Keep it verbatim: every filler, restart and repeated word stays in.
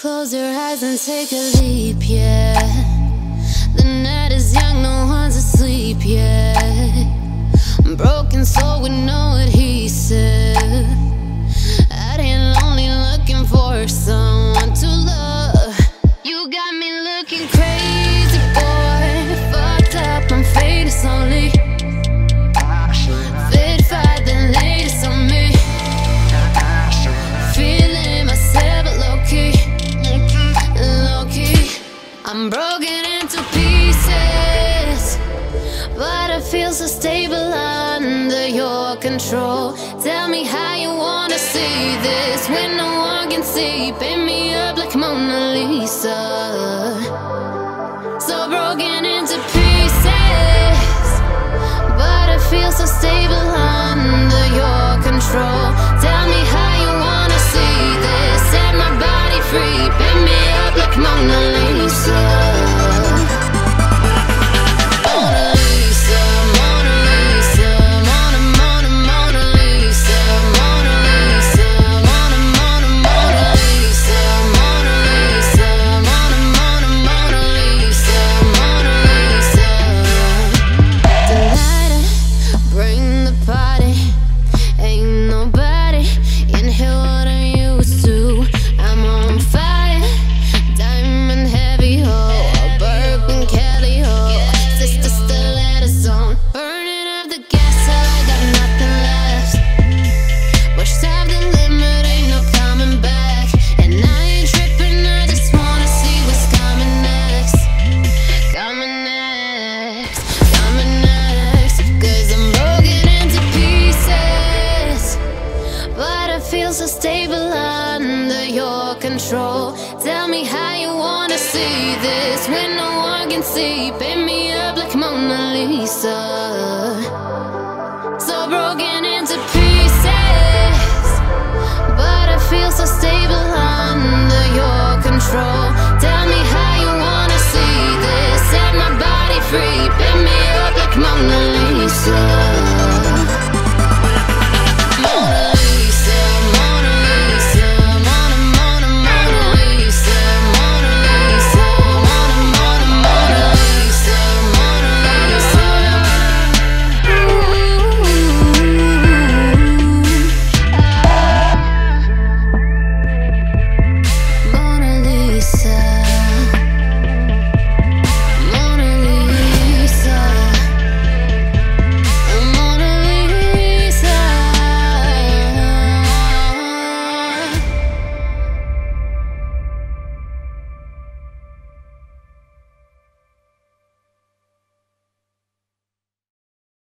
Close your eyes and take a leap, yeah. The night is young, no one's asleep yet. Broken soul, we know what he said. Out here lonely, looking for someone to love. You got me looking crazy, boy. Fucked up, I'm famous only. Fit fight the latest on me. Feeling myself low-key, low-key. I'm broken into pieces, but I feel so stable under your control. Tell me how you wanna see this when no one can see. Paint me up like Mona Lisa. So broken into pieces, but I feel so stable under your control. Tell me how you wanna see this. Set my body free. Paint me up like Mona Lisa. So stable under your control. Tell me how you wanna see this when no one can see. Paint me up like Mona Lisa. So broken into pieces, but I feel so stable